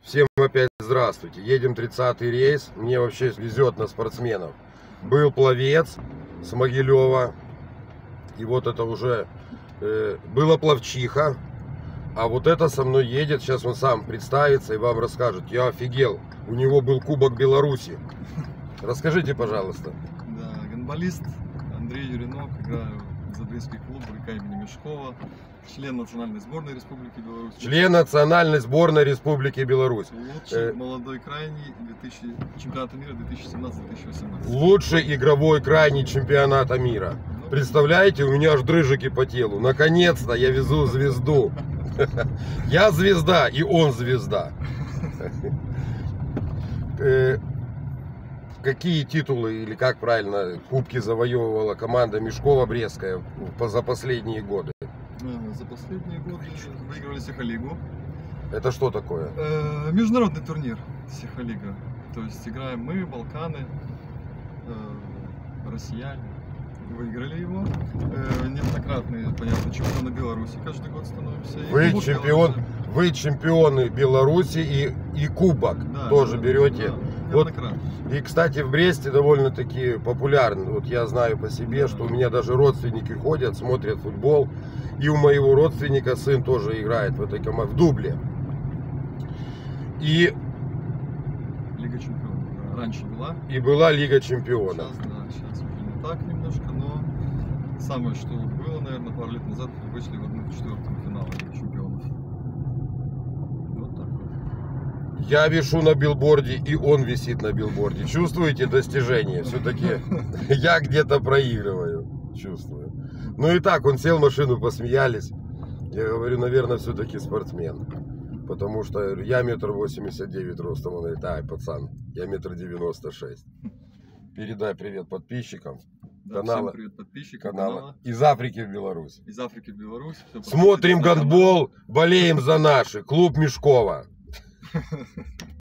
Всем опять здравствуйте. Едем 30-й рейс. Мне вообще везет на спортсменов. Был пловец с Могилева. И вот это уже была пловчиха. А вот это со мной едет. Сейчас он сам представится и вам расскажет. Я офигел. У него был Кубок Беларуси. Расскажите, пожалуйста. Да, гандболист Андрей Юринок. Играю в Запорожский клуб РК имени Мешкова. Член национальной сборной Республики Беларусь. Член национальной сборной Республики Беларусь. Лучший молодой крайний чемпионата мира 2017-2018. Лучший игровой крайний чемпионата мира. Представляете, у меня аж дрыжики по телу. Наконец-то я везу звезду. Я звезда, и он звезда. Какие титулы, или как правильно, кубки завоевывала команда Мешкова-Брестская за последние годы? За последние годы выигрывали Сихалигу. Это что такое? Международный турнир Сихалига. То есть играем мы, Балканы, россияне. Выиграли его. Неоднократные, понятно, чемпионы Беларуси каждый год становимся. Вы чемпионы Беларуси и кубок тоже берете. Да, вот. И, кстати, в Бресте довольно-таки популярны. Вот я знаю по себе, что у меня даже родственники ходят, смотрят футбол. И у моего родственника сын тоже играет в этой команде, в дубле. И Лига чемпионов. Да. Раньше была. И была Лига чемпионов. Сейчас, да, сейчас уже не так немножко, но самое, что было, наверное, пару лет назад, вышли в 1/4 финала Лиги чемпионов. Вот так вот. Я вишу на билборде, и он висит на билборде. Чувствуете достижение? Все-таки я где-то проигрываю. Чувствую. Ну и так, он сел в машину, посмеялись. Я говорю, наверное, все-таки спортсмен. Потому что я 1,89 м ростом. Он говорит, ай, пацан, я 1,96 м. Передай привет подписчикам. Да, всем привет подписчикам канала. Из Африки в Беларусь. Из Африки в Беларусь. Смотрим гандбол, болеем за наши. Клуб Мешкова.